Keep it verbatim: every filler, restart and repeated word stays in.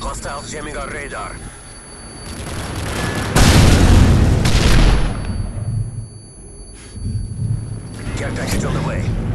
Hostiles jamming our radar. Care package on the way.